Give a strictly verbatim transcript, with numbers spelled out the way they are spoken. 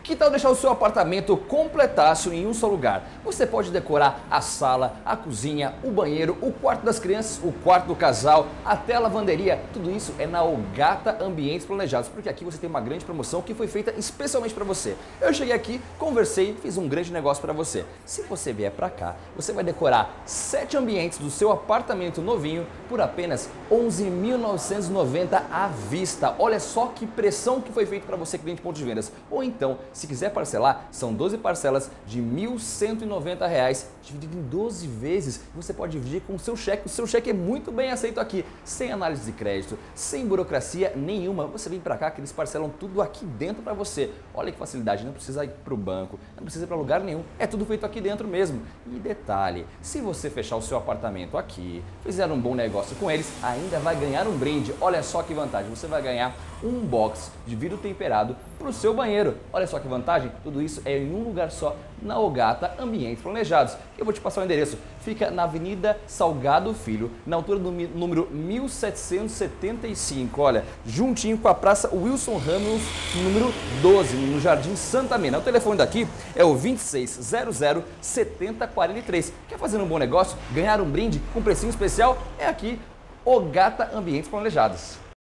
Que tal deixar o seu apartamento completaço em um só lugar? Você pode decorar a sala, a cozinha, o banheiro, o quarto das crianças, o quarto do casal, até a lavanderia. Tudo isso é na Ogata Ambientes Planejados, porque aqui você tem uma grande promoção que foi feita especialmente para você. Eu cheguei aqui, conversei, fiz um grande negócio para você. Se você vier para cá, você vai decorar sete ambientes do seu apartamento novinho por apenas onze mil novecentos e noventa à vista. Olha só que pressão que foi feita para você, cliente de ponto de vendas. Ou então, se quiser parcelar, são doze parcelas de mil cento e noventa reais, dividido em doze vezes. Você pode dividir com o seu cheque. O seu cheque é muito bem aceito aqui, sem análise de crédito, sem burocracia nenhuma. Você vem para cá que eles parcelam tudo aqui dentro para você. Olha que facilidade, não precisa ir para o banco, não precisa ir para lugar nenhum. É tudo feito aqui dentro mesmo. E detalhe, se você fechar o seu apartamento aqui, fizer um bom negócio com eles, ainda vai ganhar um brinde. Olha só que vantagem, você vai ganhar um box de vidro temperado para o seu banheiro. Olha só que vantagem, tudo isso é em um lugar só, na Ogata Ambientes Planejados. Eu vou te passar o endereço, fica na Avenida Salgado Filho, na altura do número mil setecentos e setenta e cinco, olha, juntinho com a Praça Wilson Ramos, número doze, no Jardim Santa Mena. O telefone daqui é o vinte e seis zero zero setenta quarenta e três. Quer fazer um bom negócio, ganhar um brinde com precinho especial? É aqui, Ogata Ambientes Planejados.